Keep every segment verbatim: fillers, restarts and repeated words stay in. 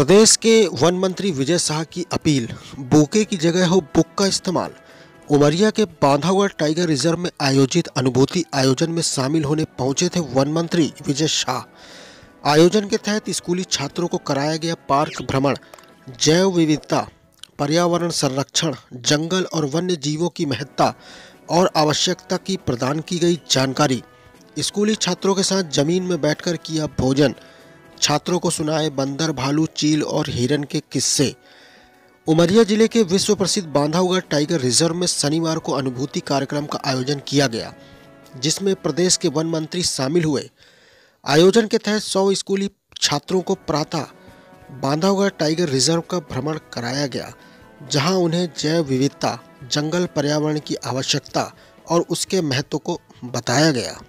प्रदेश के वन मंत्री विजय शाह की अपील, बुके की जगह हो बुक का इस्तेमाल। उमरिया के बांधवगढ़ टाइगर रिजर्व में आयोजित अनुभूति आयोजन में शामिल होने पहुंचे थे वन मंत्री विजय शाह। आयोजन के तहत स्कूली छात्रों को कराया गया पार्क भ्रमण, जैव विविधता, पर्यावरण संरक्षण, जंगल और वन्य जीवों की महत्ता और आवश्यकता की प्रदान की गई जानकारी। स्कूली छात्रों के साथ जमीन में बैठकर किया भोजन, छात्रों को सुनाए बंदर, भालू, चील और हिरन के किस्से। उमरिया जिले के विश्व प्रसिद्ध बांधवगढ़ टाइगर रिजर्व में शनिवार को अनुभूति कार्यक्रम का आयोजन किया गया, जिसमें प्रदेश के वन मंत्री शामिल हुए। आयोजन के तहत सौ स्कूली छात्रों को प्रातः बांधवगढ़ टाइगर रिजर्व का भ्रमण कराया गया, जहां उन्हें जैव विविधता, जंगल, पर्यावरण की आवश्यकता और उसके महत्व को बताया गया।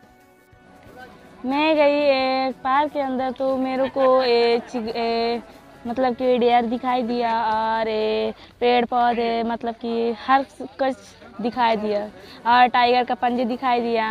मैं गई ए, पार्क के अंदर तो मेरे को ए, ए, मतलब कि डियर दिखाई दिया और ए, पेड़ पौधे मतलब कि हर कुछ दिखाई दिया और टाइगर का पंजे दिखाई दिया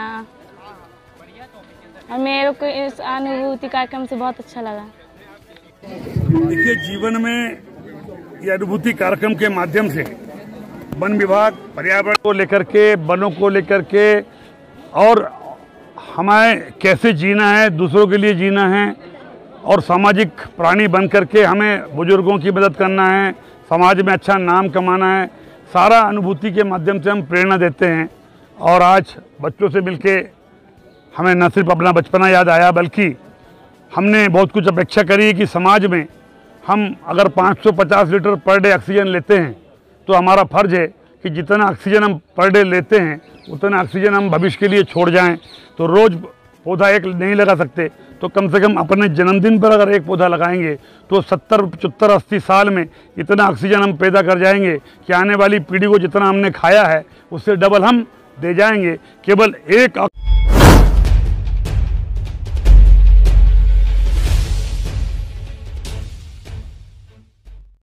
और मेरे को इस अनुभूति कार्यक्रम से बहुत अच्छा लगा। देखिए, जीवन में ये अनुभूति कार्यक्रम के माध्यम से वन विभाग पर्यावरण को लेकर के, वनों को लेकर के और हमें कैसे जीना है, दूसरों के लिए जीना है और सामाजिक प्राणी बन करके हमें बुजुर्गों की मदद करना है, समाज में अच्छा नाम कमाना है, सारा अनुभूति के माध्यम से हम प्रेरणा देते हैं। और आज बच्चों से मिलके हमें न सिर्फ अपना बचपना याद आया, बल्कि हमने बहुत कुछ अपेक्षा करी कि समाज में हम अगर पाँच सौ पचास लीटर पर डे ऑक्सीजन लेते हैं तो हमारा फ़र्ज़ है कि जितना ऑक्सीजन हम पर डे लेते हैं उतना ऑक्सीजन हम भविष्य के लिए छोड़ जाएं। तो रोज़ पौधा एक नहीं लगा सकते, तो कम से कम अपने जन्मदिन पर अगर एक पौधा लगाएंगे तो सत्तर पचहत्तर अस्सी साल में इतना ऑक्सीजन हम पैदा कर जाएंगे कि आने वाली पीढ़ी को जितना हमने खाया है उससे डबल हम दे जाएंगे। केवल एक